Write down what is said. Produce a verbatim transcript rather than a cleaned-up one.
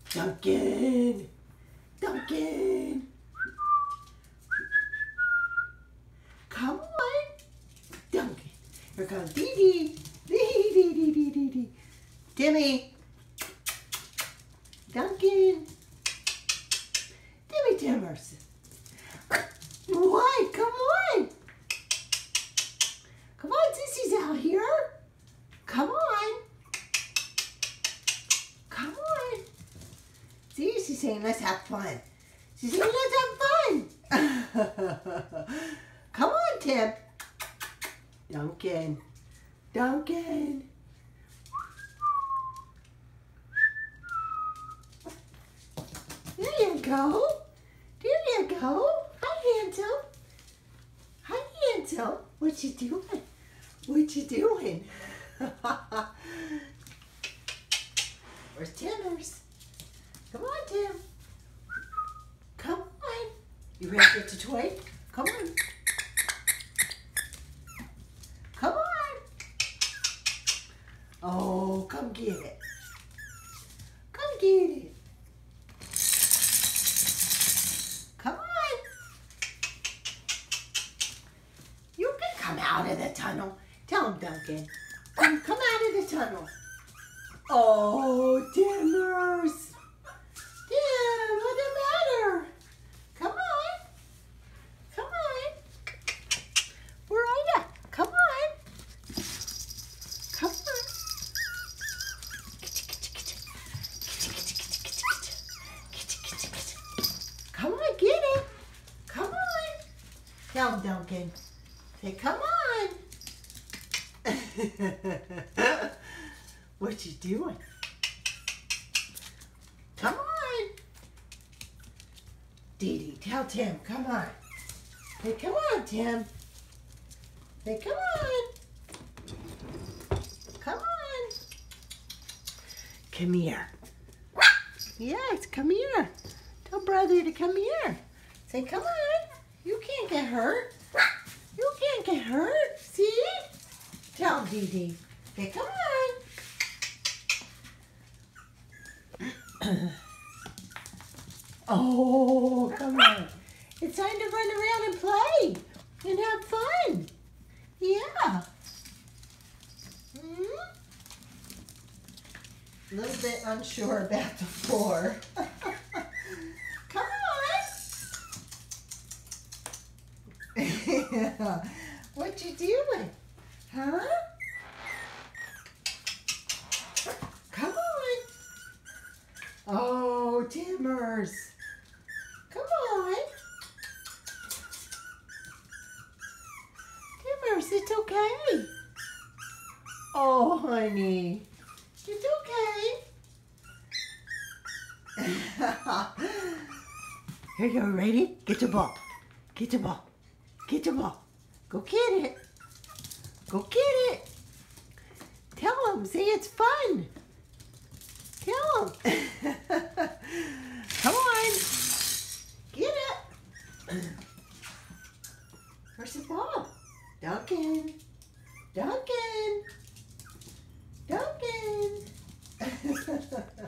Duncan! Duncan! Come on! Duncan! Here comes Dee Dee! Dee Dee Dee Dee Dee Dee! Timmy! Duncan! Timmy Timbers! What? Come on! Come on, Sissy's out here! Come on! Come on! See, she's saying, let's have fun. She's saying, let's have fun. Come on, Tim. Duncan. Duncan. There you go. There you go. Hi, Hansel. Hi, Hansel. What you doing? What you doing? Where's Timbers? Come on, Tim. Come on. You ready to get the toy? Come on. Come on. Oh, come get it. Come get it. Come on. You can come out of the tunnel. Tell him, Duncan. Come, come out of the tunnel. Oh, Timbers. Tim, what's the matter? Come on. Come on. Where are you? Come on. Come on. Come on, get it. Come on. Tell him, Duncan. Say, come on. What you doing? Come on. Dee Dee, tell Tim, come on. Hey, come on, Tim. Hey, come on. Come on. Come here. Yes, come here. Tell brother to come here. Say, come on. You can't get hurt. You can't get hurt. See? Tell Dee Dee. Hey, come on. Oh, come on. It's time to run around and play and have fun. Yeah. Hmm? A little bit unsure about the floor. Come on. Yeah. What you doing? Huh? Come on. Oh, Timbers. Come on. Timbers, it's okay. Oh, honey. It's okay. Here you go. Ready? Get the ball. Get the ball. Get the ball. Go get it. Go get it. Tell him. Say it's fun. Tell him. Come on.